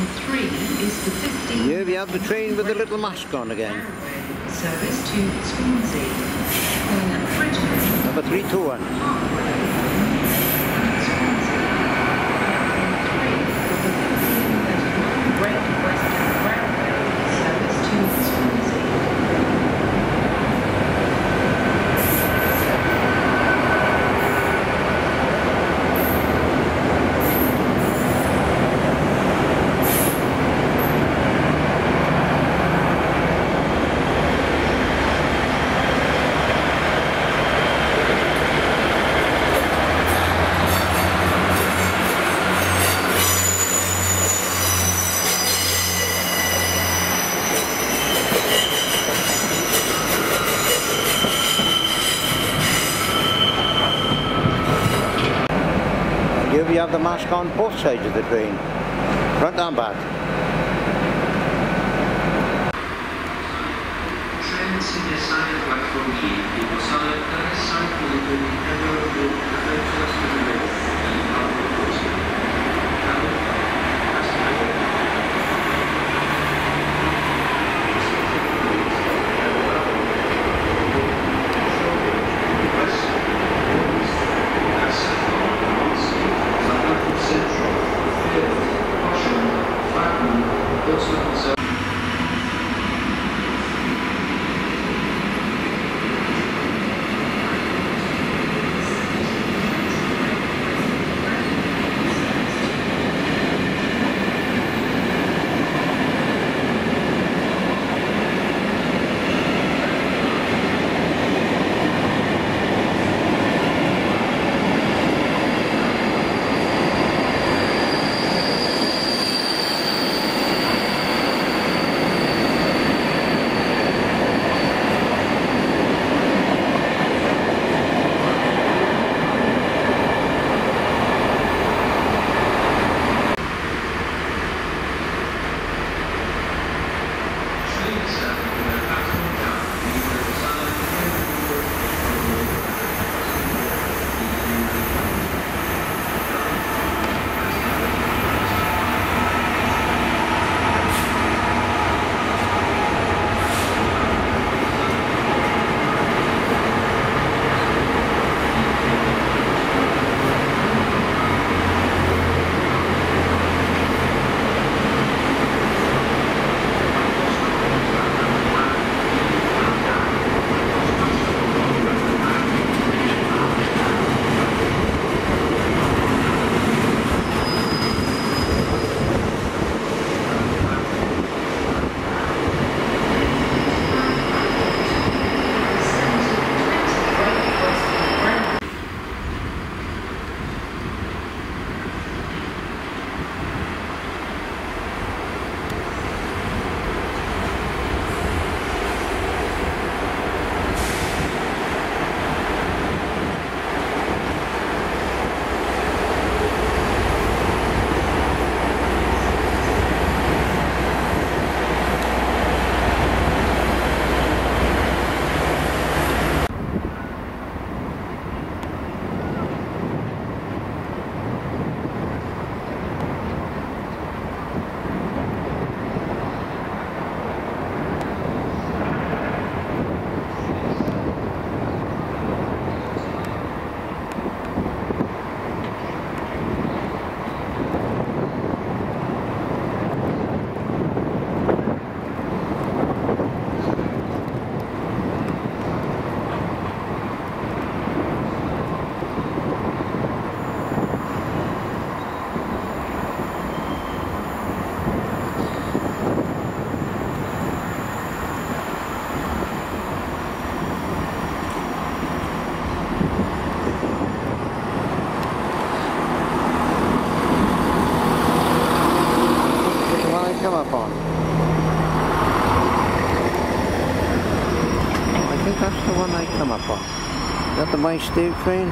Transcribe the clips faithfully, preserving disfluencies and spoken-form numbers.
three is the fifteen. Here we have the train with the little mask on again. Service to Swansea. On Bridgman. Number three two one. Here we have the mask on both sides of the train, front and back. Trend signale platform E, tipo sale attraversanti le due di camera del caffè Central, also That's the one I come up on. Is that the my Steve train?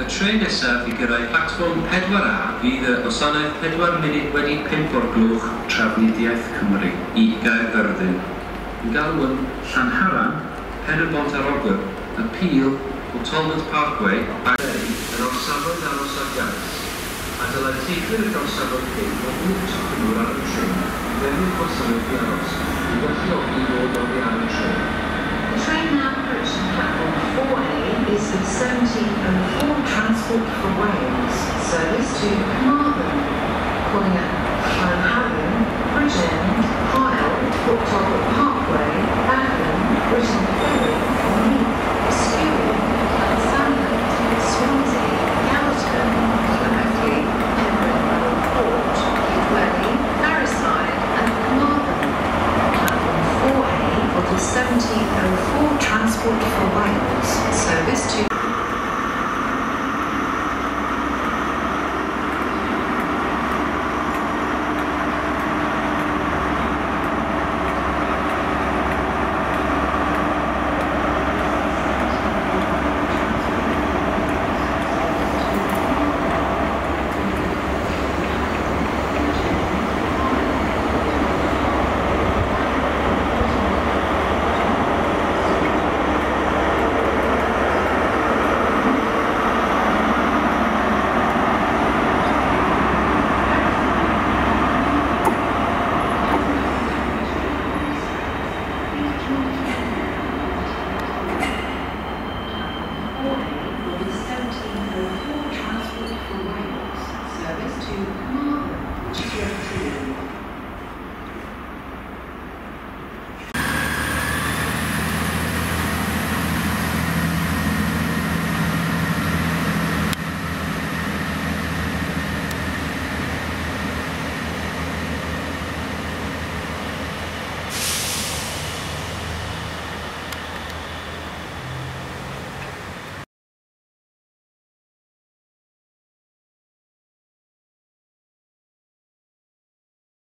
Y trên nesaf i gyrraedd platfform pedwar A fydd y gwasanaeth pedwar munud wedi pump o'r gloch Trafnidiaeth Cymru i Gaerfyrddin. Yn galw yn Llanharan, Pen-y-bont ar Ogwyr, y Peel o Talbot Parkway a yn orsafod aros ar gais. A dylai teithwyr y gorsafod hyn o bwyd trafnwr ar y tren fewn gwasanaeth i aros i galluogi ddod oddi ar y tren. The train now approaching platform four A is the seventeen oh four Transport for Wales service to Carmarthen, calling at Llanharan, Bridgend, Hyle, Port Talbot Parkway, Backen, Britton Ferry, Meath, Skewing, Llansandet, Swansea, Gallatin, Clemethley, Penryn, Port, Welly, Barryside and Carmarthen. Platform four A of the seventeen oh four Transport for Wales service to four A